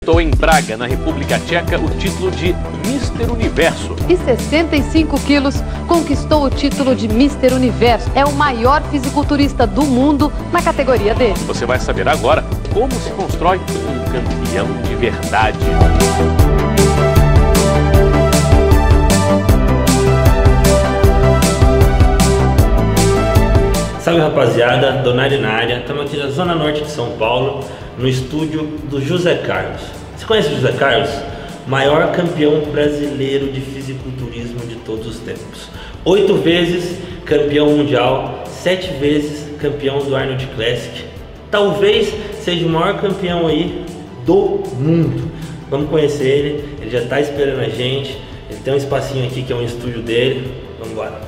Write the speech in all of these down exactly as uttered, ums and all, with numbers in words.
Conquistou em Praga, na República Tcheca, o título de Mister Universo. E sessenta e cinco quilos, conquistou o título de Mister Universo. É o maior fisiculturista do mundo na categoria dele. Você vai saber agora como se constrói um campeão de verdade. Salve rapaziada, Donari na área, estamos aqui na Zona Norte de São Paulo, no estúdio do José Carlos. Você conhece o José Carlos? Maior campeão brasileiro de fisiculturismo de todos os tempos. Oito vezes campeão mundial, sete vezes campeão do Arnold Classic. Talvez seja o maior campeão aí do mundo. Vamos conhecer ele, ele já está esperando a gente, ele tem um espacinho aqui que é um estúdio dele. Vamos embora.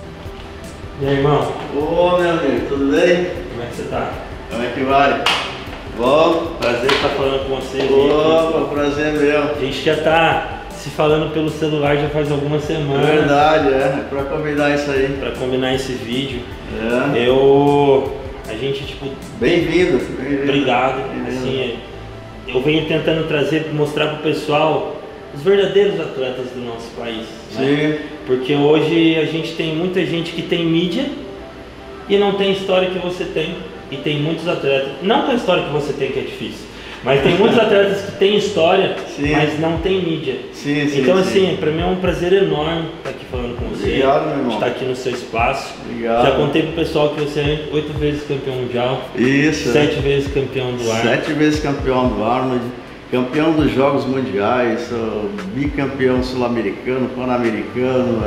E aí, irmão? Ô, meu amigo, tudo bem? Como é que você tá? Como é que vai? Bom? Prazer estar falando com você. Opa, prazer meu. A gente já tá se falando pelo celular já faz algumas semanas. É verdade, é. Pra combinar isso aí. Pra combinar esse vídeo. É. Eu... A gente, tipo... Bem-vindo. Bem obrigado. Bem assim, eu venho tentando trazer, mostrar pro pessoal os verdadeiros atletas do nosso país. Sim. Né? Porque hoje a gente tem muita gente que tem mídia e não tem a história que você tem. E tem muitos atletas, não que a história que você tem que é difícil, mas tem muitos atletas que têm história, sim, mas não tem mídia. Sim, sim, então sim. assim, pra mim é um prazer enorme estar aqui falando com você. Obrigado, meu irmão. Estar aqui no seu espaço. Obrigado. Já contei pro pessoal que você é oito vezes campeão mundial. Isso. Sete vezes campeão do Arnold. Sete vezes campeão do Arnold. Campeão dos Jogos Mundiais, sou bicampeão sul-americano, pan-americano,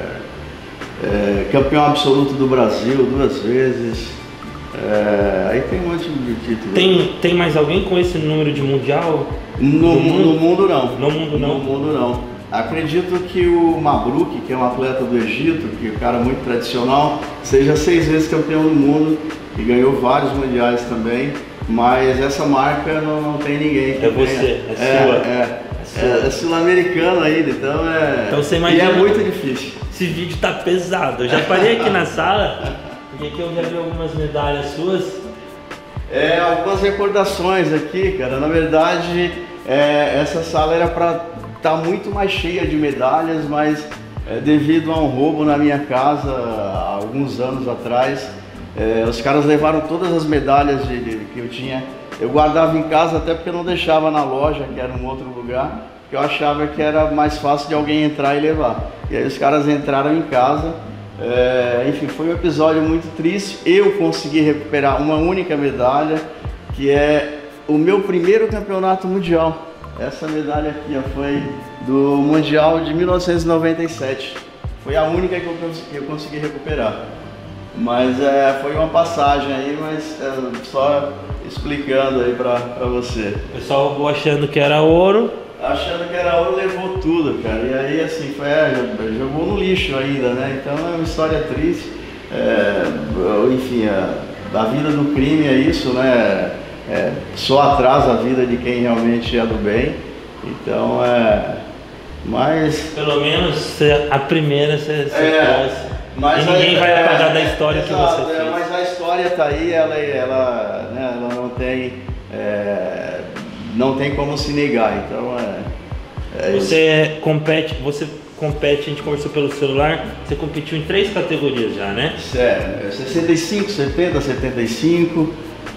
é, é, campeão absoluto do Brasil duas vezes. É, aí tem um monte de títulos. Tem, tem mais alguém com esse número de mundial? No, no, mundo? no mundo não. No mundo não? No mundo não. Acredito que o Mabruk, que é um atleta do Egito, que é um cara muito tradicional, seja seis vezes campeão do mundo e ganhou vários mundiais também. Mas essa marca não, não tem ninguém. É você, é, é sua. É, é, é, é sul-americano ainda, então é. Então você imagina. E é muito difícil. Esse vídeo tá pesado. Eu já parei aqui na sala, porque aqui eu já vi algumas medalhas suas. É, algumas recordações aqui, cara. Na verdade, é, essa sala era para estar tá muito mais cheia de medalhas, mas é, devido a um roubo na minha casa há alguns anos atrás. É, os caras levaram todas as medalhas de, de, que eu tinha. Eu guardava em casa até porque eu não deixava na loja, que era um outro lugar, que eu achava que era mais fácil de alguém entrar e levar. E aí os caras entraram em casa. É, enfim, foi um episódio muito triste. Eu consegui recuperar uma única medalha, que é o meu primeiro campeonato mundial. Essa medalha aqui ó, foi do Mundial de mil novecentos e noventa e sete. Foi a única que eu, que eu consegui recuperar. Mas é, foi uma passagem aí, mas é, só explicando aí pra, pra você. O pessoal achando que era ouro. Achando que era ouro, levou tudo, cara. E aí assim, foi, é, jogou no lixo ainda, né? Então é uma história triste. É, enfim, a, a vida do crime é isso, né? É, só atrasa a vida de quem realmente é do bem. Então é... Mas... Pelo menos a primeira você, você é, trouxe. Mas e ninguém a, vai apagar é, da história é, que exato, você fez. É, mas a história tá aí, ela, ela, né, ela não tem, é, não tem como se negar. Então é, é você isso. compete, você compete. A gente conversou pelo celular. Você competiu em três categorias já, né? É, sessenta e cinco, setenta, setenta e cinco.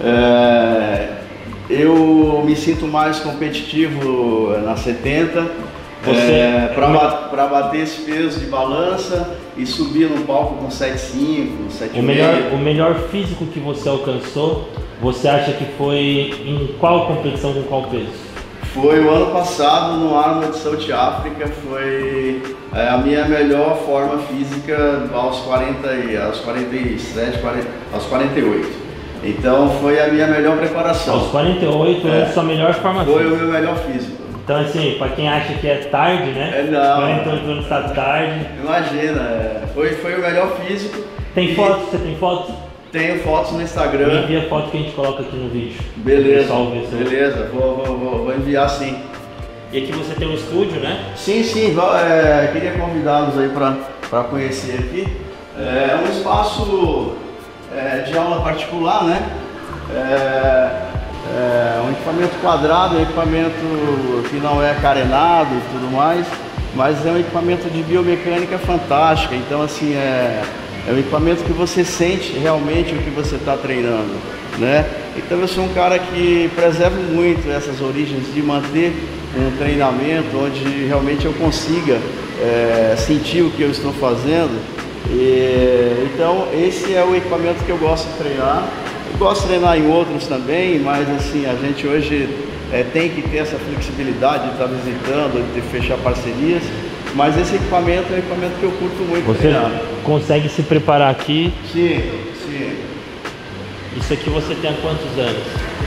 É, eu me sinto mais competitivo na setenta. É, para bater esse peso de balança e subir no palco com sete cinco, sete o melhor O melhor físico que você alcançou, você acha que foi em qual competição, com qual peso? Foi o ano passado no Arnold South Africa, foi é, a minha melhor forma física aos quarenta, aos quarenta e sete, quarenta, aos quarenta e oito. Então foi a minha melhor preparação. Aos quarenta e oito é a sua melhor forma foi física. Foi o meu melhor físico. Então assim, pra quem acha que é tarde, né? É, não. quarenta e oito anos tá tarde. Imagina, é, foi, foi o melhor físico. Tem fotos? Você tem fotos? Tenho fotos no Instagram. Me envia a foto que a gente coloca aqui no vídeo. Beleza, beleza, vou, vou, vou, vou enviar sim. E aqui você tem um estúdio, né? Sim, sim, é, queria convidá-los aí para conhecer aqui. É um espaço é, de aula particular, né? É, É um equipamento quadrado, um equipamento que não é carenado e tudo mais, mas é um equipamento de biomecânica fantástica. Então, assim, é, é um equipamento que você sente realmente o que você está treinando, né? Então, eu sou um cara que preserva muito essas origens de manter um treinamento onde realmente eu consiga é, sentir o que eu estou fazendo. E, então, esse é o equipamento que eu gosto de treinar. Eu gosto de treinar em outros também, mas assim, a gente hoje é, tem que ter essa flexibilidade de estar visitando, de fechar parcerias, mas esse equipamento é um equipamento que eu curto muito Você treinar. consegue se preparar aqui? Sim, sim. Isso aqui você tem há quantos anos?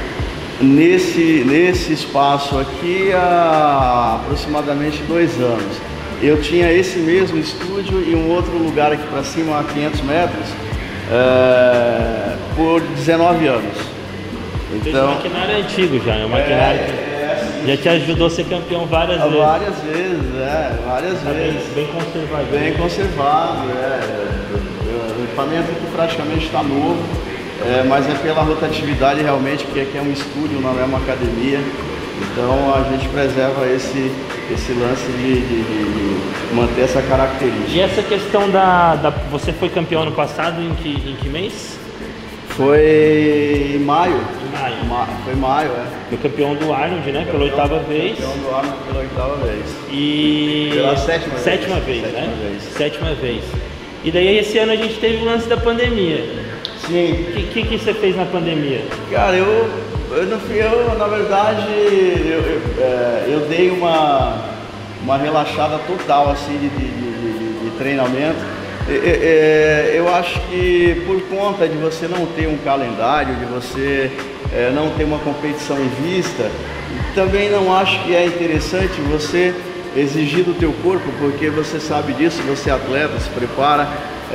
Nesse, nesse espaço aqui há aproximadamente dois anos. Eu tinha esse mesmo estúdio e um outro lugar aqui para cima, a quinhentos metros, é, por dezenove anos. Então, o maquinário é antigo já, é um maquinário é, que é assim, já te ajudou a ser campeão várias vezes. Várias vezes, é, várias Tá vezes. Bem, bem conservado. Bem conservado, é. O equipamento aqui praticamente está novo, é, mas é pela rotatividade realmente, porque aqui é um estúdio, não é uma academia. Então a gente preserva esse, esse lance de, de, de manter essa característica. E essa questão da, da... Você foi campeão ano passado em que, em que mês? Foi em maio. Maio. Ma, foi maio, é. Foi campeão do Arnold, né? Pela oitava vez. Campeão do Arnold pela oitava vez. E... Pela sétima, sétima vez. vez, sétima né? vez. Sétima vez. E daí esse ano a gente teve o lance da pandemia. Sim. O que, que, que você fez na pandemia? Cara, eu, eu, não fui, eu na verdade, eu, eu, é, eu dei uma, uma relaxada total assim, de, de, de, de treinamento. É, é, eu acho que por conta de você não ter um calendário, de você é, não ter uma competição em vista, também não acho que é interessante você exigir do teu corpo, porque você sabe disso, você é atleta, se prepara,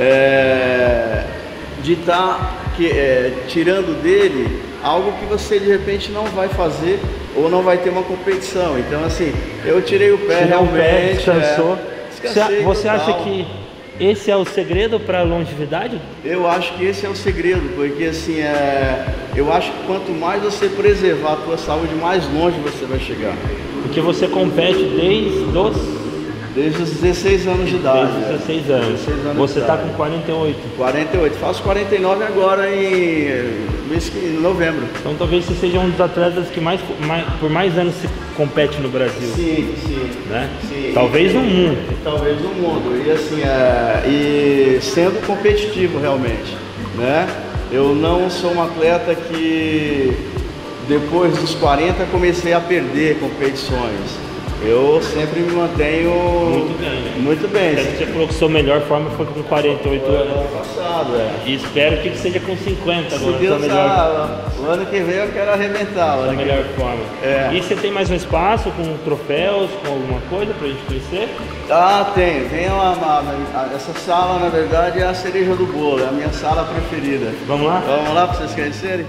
é, de estar que, é, tirando dele algo que você de repente não vai fazer ou não vai ter uma competição. Então assim, eu tirei o pé Tirou realmente. O pé, descansou. É, você você acha total. que esse é o segredo para a longevidade? Eu acho que esse é o segredo, porque assim, é, eu acho que quanto mais você preservar a tua saúde, mais longe você vai chegar. Porque você compete desde os... Desde os dezesseis anos de idade. Desde os dezesseis anos. dezesseis anos Você está com idade. quarenta e oito. quarenta e oito. Faço quarenta e nove agora em, em novembro. Então talvez você seja um dos atletas que mais, mais, por mais anos se compete no Brasil. Sim, sim. Né? sim. Talvez no e, mundo. Talvez no mundo. E assim, é, e sendo competitivo realmente. Né? Eu não sou um atleta que depois dos quarenta comecei a perder competições. Eu sempre me mantenho Muito bem, né? muito bem. Você falou que sua melhor forma foi com quarenta e oito Foi anos. ano passado, é. E espero que seja com cinquenta Se agora, Deus sua melhor, sabe, o ano que vem eu quero arrebentar. o sua ano que melhor vem. forma. É. E você tem mais um espaço com troféus, com alguma coisa pra gente conhecer? Ah, tem. Tem uma, uma, uma- essa sala, na verdade, é a cereja do bolo, é a minha sala preferida. Vamos lá? Vamos lá para vocês conhecerem?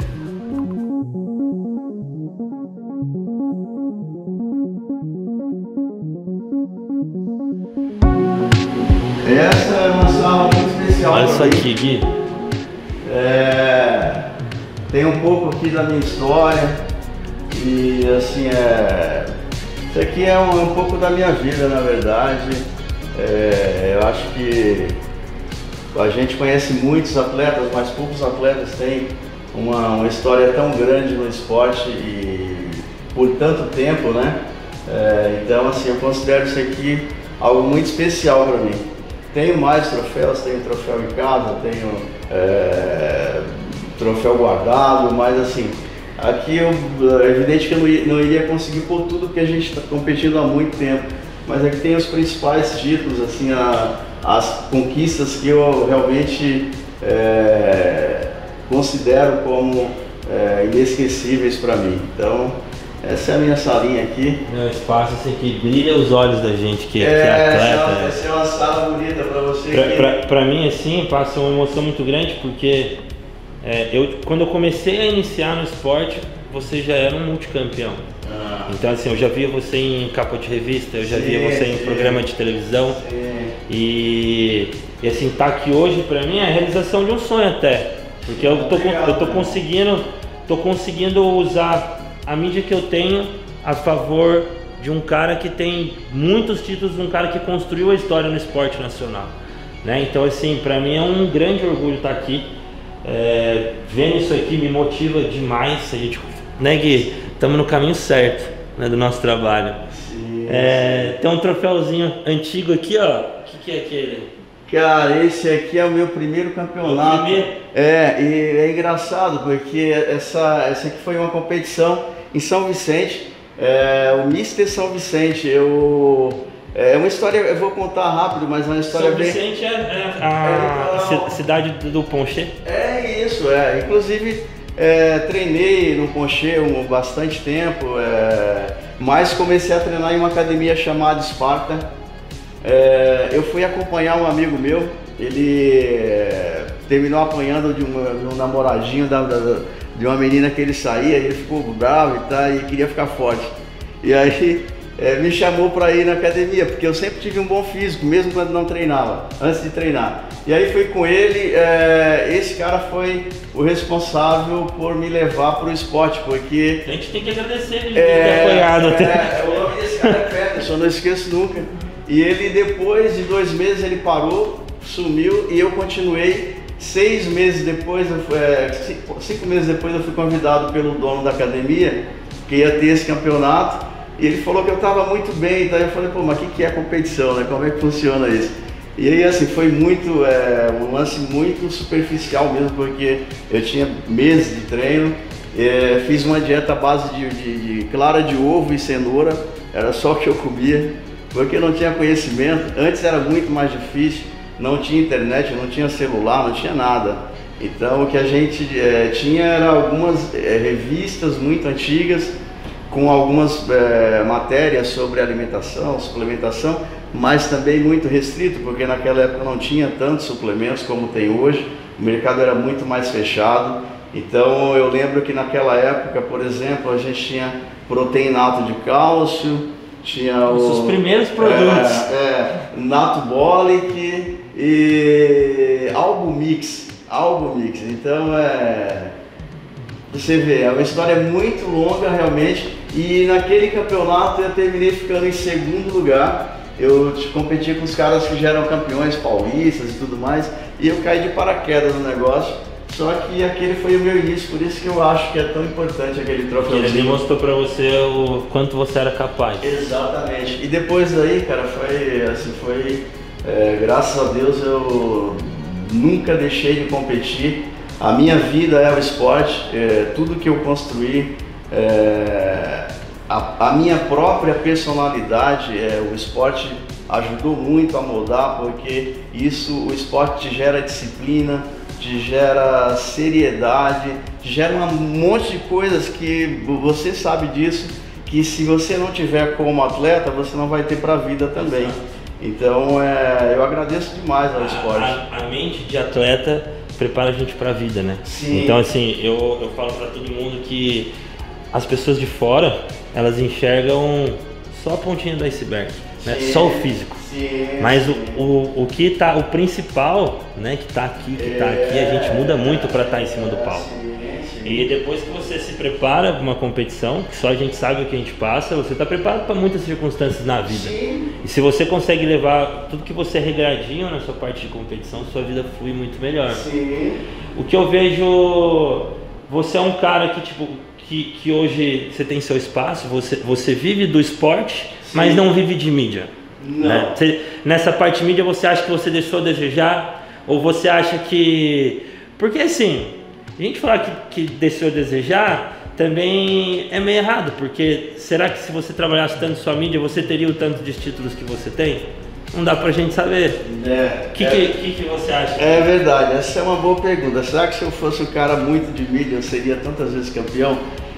Essa é uma sala muito especial. Olha pra isso mim. aqui, Gui. É, tem um pouco aqui da minha história e assim, é, isso aqui é um, um pouco da minha vida, na verdade. É, eu acho que a gente conhece muitos atletas, mas poucos atletas têm uma, uma história tão grande no esporte e por tanto tempo, né? É, então assim, eu considero isso aqui algo muito especial para mim. Tenho mais troféus, tenho troféu em casa, tenho é, troféu guardado, mas assim, aqui eu, é evidente que eu não, ia, não iria conseguir pôr tudo porque a gente está competindo há muito tempo, mas aqui tem os principais títulos, assim, a, as conquistas que eu realmente é, considero como é, inesquecíveis para mim. Então, essa é a minha salinha aqui. Meu espaço assim que brilha os olhos da gente que, É, que é atleta. essa, né? essa é uma sala bonita para você. Pra, que... pra, pra mim, assim, passa uma emoção muito grande porque é, eu, quando eu comecei a iniciar no esporte, você já era um multicampeão. Ah, Então, assim, eu já via você em capa de revista, eu já Sim, via você em sim. programa de televisão. sim. E, e assim, tá aqui hoje pra mim é a realização de um sonho até. Porque eu tô, con- eu tô conseguindo tô conseguindo usar a mídia que eu tenho a favor de um cara que tem muitos títulos, um cara que construiu a história no esporte nacional, né? Então assim, para mim é um grande orgulho estar aqui, é, vendo isso aqui me motiva demais. A gente, né, Gui, estamos no caminho certo, né, do nosso trabalho. Sim, é, sim. Tem um troféuzinho antigo aqui, ó. O que, que é aquele? Cara, esse aqui é o meu primeiro campeonato. O primeiro? É, e é engraçado porque essa, essa aqui foi uma competição em São Vicente, é, o mister São Vicente. Eu, é uma história, eu vou contar rápido, mas é uma história São bem... Vicente é, é a É, então, cidade do Ponche? É isso, é. Inclusive, é, treinei no Ponche um bastante tempo, é, mas comecei a treinar em uma academia chamada Sparta. É, eu fui acompanhar um amigo meu, ele é, terminou apanhando de, uma, de um namoradinho da, da, de uma menina que ele saía, ele ficou bravo e tal, e queria ficar forte. E aí é, me chamou para ir na academia, porque eu sempre tive um bom físico, mesmo quando não treinava, antes de treinar. E aí fui com ele, é, esse cara foi o responsável por me levar para o esporte, porque... A gente tem que agradecer ele é, ter apoiado. É, o nome desse cara é Peterson, não esqueço nunca. E ele, depois de dois meses, ele parou, sumiu, e eu continuei. Seis meses depois, eu fui, é, cinco, cinco meses depois, eu fui convidado pelo dono da academia, que ia ter esse campeonato, e ele falou que eu estava muito bem. Então eu falei, pô, mas o que, que é competição, né? Como é que funciona isso? E aí, assim, foi muito, é, um lance muito superficial mesmo, porque eu tinha meses de treino, é, fiz uma dieta à base de, de, de clara de ovo e cenoura, era só o que eu comia. Porque não tinha conhecimento, antes era muito mais difícil, não tinha internet, não tinha celular, não tinha nada. Então o que a gente é, tinha era algumas é, revistas muito antigas, com algumas é, matérias sobre alimentação, suplementação, mas também muito restrito, porque naquela época não tinha tantos suplementos como tem hoje, o mercado era muito mais fechado. Então eu lembro que naquela época, por exemplo, a gente tinha proteinato de cálcio, tinha os o, primeiros produtos, é, é, Natubolic e Albumix, Albumix. Então é, você vê, é uma história muito longa realmente. E naquele campeonato eu terminei ficando em segundo lugar. Eu competi com os caras que já eram campeões paulistas e tudo mais, e eu caí de paraquedas no negócio. Só que aquele foi o meu início, por isso que eu acho que é tão importante aquele troféuzinho. Ele mostrou pra você o quanto você era capaz. Exatamente. E depois daí, cara, foi assim, foi... É, graças a Deus eu nunca deixei de competir. A minha vida é o esporte, é, tudo que eu construí, é, a, a minha própria personalidade, é, o esporte ajudou muito a moldar, porque isso, o esporte te gera disciplina, te gera seriedade, te gera um monte de coisas que você sabe disso, que se você não tiver como atleta, você não vai ter para a vida também. Então é, eu agradeço demais ao esporte. A, a, a mente de atleta prepara a gente para a vida, né? Sim. Então assim, eu, eu falo para todo mundo que as pessoas de fora, elas enxergam só a pontinha do iceberg, né? Só o físico. Sim, mas sim. O, o, o que tá, o principal, né, que tá aqui, que tá aqui, a gente muda muito para estar tá em cima do palco. Sim, sim. E depois que você se prepara para uma competição, que só a gente sabe o que a gente passa, você está preparado para muitas circunstâncias na vida. Sim. E se você consegue levar tudo que você é regradinho na sua parte de competição, sua vida flui muito melhor. Sim. O que eu vejo, você é um cara que tipo que, que hoje você tem seu espaço, você, você vive do esporte, sim, mas não vive de mídia. Não. Né? Você, nessa parte de mídia, você acha que você deixou a desejar? Ou você acha que... Porque assim, a gente falar que, que deixou a desejar também é meio errado, porque será que se você trabalhasse tanto sua mídia, você teria o tanto de títulos que você tem? Não dá pra gente saber. É, O que, é, que, que, que você acha? É verdade, essa é uma boa pergunta. Será que se eu fosse um cara muito de mídia, eu seria tantas vezes campeão?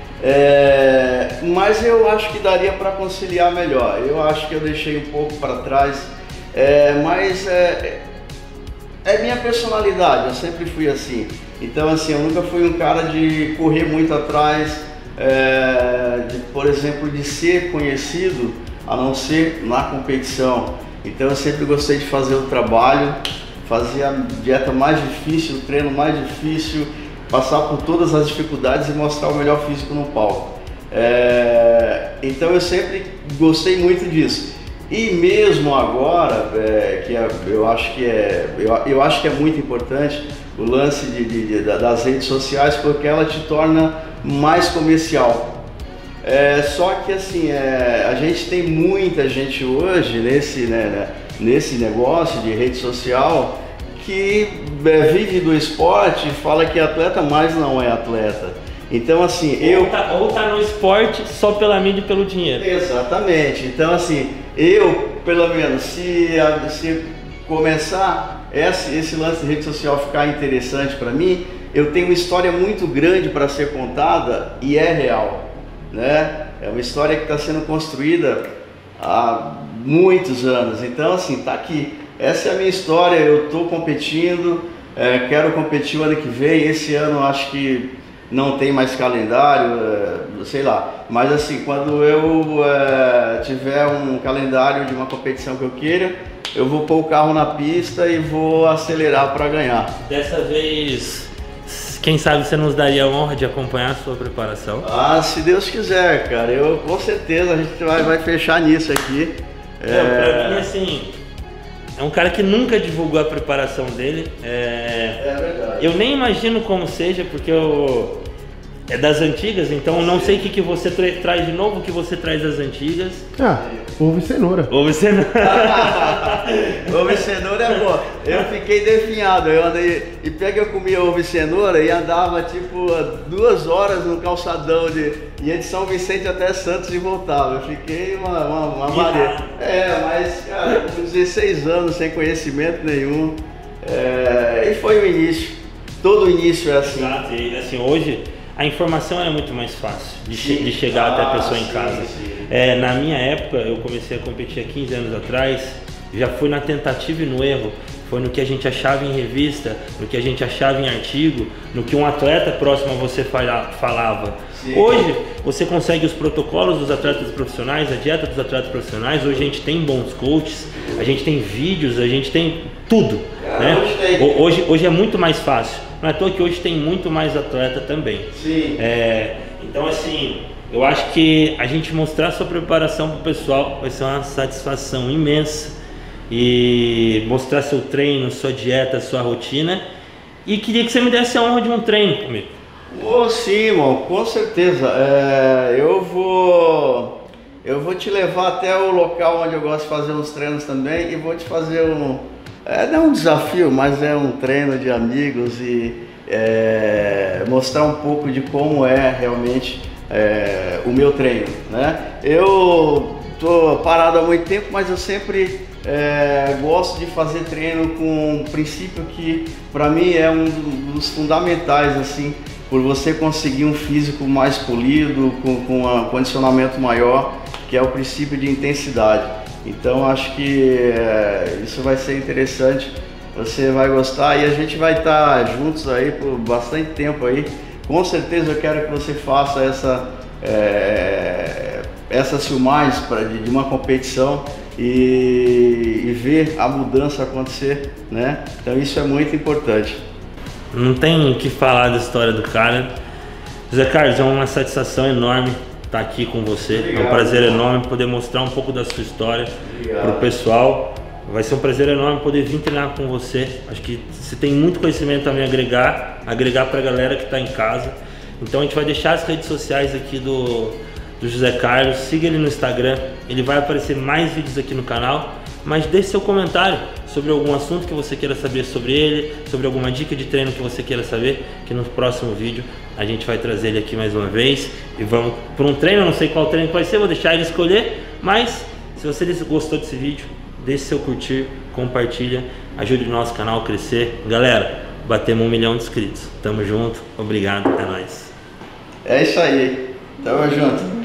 É, mas eu acho que daria para conciliar melhor. Eu acho que eu deixei um pouco para trás, é, mas é, é minha personalidade, eu sempre fui assim. Então assim, eu nunca fui um cara de correr muito atrás, é, de, por exemplo, de ser conhecido, a não ser na competição. Então eu sempre gostei de fazer o trabalho, fazia a dieta mais difícil, o treino mais difícil, passar por todas as dificuldades e mostrar o melhor físico no palco. É, então eu sempre gostei muito disso. E mesmo agora, é, que é, eu, acho que é, eu, eu acho que é muito importante o lance de, de, de, das redes sociais, porque ela te torna mais comercial. É, só que assim, é, a gente tem muita gente hoje nesse, né, nesse negócio de rede social que é, vive do esporte e fala que é atleta, mas não é atleta. Então assim, eu... Ou tá, ou tá no esporte só pela mídia e pelo dinheiro. Exatamente. Então assim, eu, pelo menos, se, se começar esse, esse lance de rede social ficar interessante para mim, eu tenho uma história muito grande para ser contada e é real, né? É uma história que está sendo construída há muitos anos. Então assim, tá aqui. Essa é a minha história, eu estou competindo, é, quero competir o ano que vem. Esse ano acho que não tem mais calendário, é, sei lá, mas assim, quando eu é, tiver um calendário de uma competição que eu queira, eu vou pôr o carro na pista e vou acelerar para ganhar. Dessa vez, quem sabe você nos daria a honra de acompanhar a sua preparação? Ah, se Deus quiser, cara, eu com certeza a gente vai, vai fechar nisso aqui. É, é... Pra mim, assim, é um cara que nunca divulgou a preparação dele. É, é verdade. Eu nem imagino como seja, porque eu... é das antigas, então não sei o que, que você tra traz de novo, o que você traz das antigas. Ah, ovo e cenoura. Ovo e cenoura. Ovo e cenoura é bom. Eu fiquei definhado, eu andei, e pega eu comia ovo e cenoura e andava tipo duas horas no calçadão, de, ia de São Vicente até Santos e voltava. Eu fiquei uma, uma, uma mareia. É, mas cara, com dezesseis anos sem conhecimento nenhum, é, e foi o início. Todo o início é assim. Exato, e assim, hoje a informação era muito mais fácil de, che de chegar ah, até a pessoa em sim, casa. Sim. É, na minha época, eu comecei a competir há quinze anos atrás, já fui na tentativa e no erro, foi no que a gente achava em revista, no que a gente achava em artigo, no que um atleta próximo a você falava. Sim. Hoje, você consegue os protocolos dos atletas profissionais, a dieta dos atletas profissionais, hoje a gente tem bons coaches, a gente tem vídeos, a gente tem tudo. Ah, né? Hoje, hoje é muito mais fácil. Não é à toa que hoje tem muito mais atleta também. Sim. É, então assim, eu acho que a gente mostrar sua preparação para o pessoal vai ser uma satisfação imensa. E mostrar seu treino, sua dieta, sua rotina. E queria que você me desse a honra de um treino comigo. Oh, sim, irmão, com certeza. É, eu vou eu vou te levar até o local onde eu gosto de fazer uns treinos também e vou te fazer um... É, não é um desafio, mas é um treino de amigos e é, mostrar um pouco de como é realmente é, o meu treino, né? Eu tô parado há muito tempo, mas eu sempre é, gosto de fazer treino com um princípio que para mim é um dos fundamentais, assim, por você conseguir um físico mais polido, com, com um condicionamento maior, que é o princípio de intensidade. Então acho que é, isso vai ser interessante, você vai gostar e a gente vai estar juntos aí por bastante tempo aí. Com certeza eu quero que você faça essa, é, essas filmagens pra, de, de uma competição e, e ver a mudança acontecer, né? Então isso é muito importante. Não tem o que falar da história do cara. José Carlos, é uma satisfação enorme estar aqui com você. Obrigado, é um prazer irmão. enorme poder mostrar um pouco da sua história para o pessoal. Vai ser um prazer enorme poder vir treinar com você. Acho que você tem muito conhecimento a me agregar, agregar para a galera que está em casa. Então a gente vai deixar as redes sociais aqui do, do José Carlos. Siga ele no Instagram, ele vai aparecer mais vídeos aqui no canal. Mas deixe seu comentário sobre algum assunto que você queira saber sobre ele, sobre alguma dica de treino que você queira saber, que no próximo vídeo a gente vai trazer ele aqui mais uma vez e vamos para um treino. Eu não sei qual treino que vai ser, vou deixar ele escolher, mas se você gostou desse vídeo, deixe seu curtir, compartilha, ajude o nosso canal a crescer. Galera, batemos um milhão de inscritos. Tamo junto, obrigado, é nóis. É isso aí, tamo junto.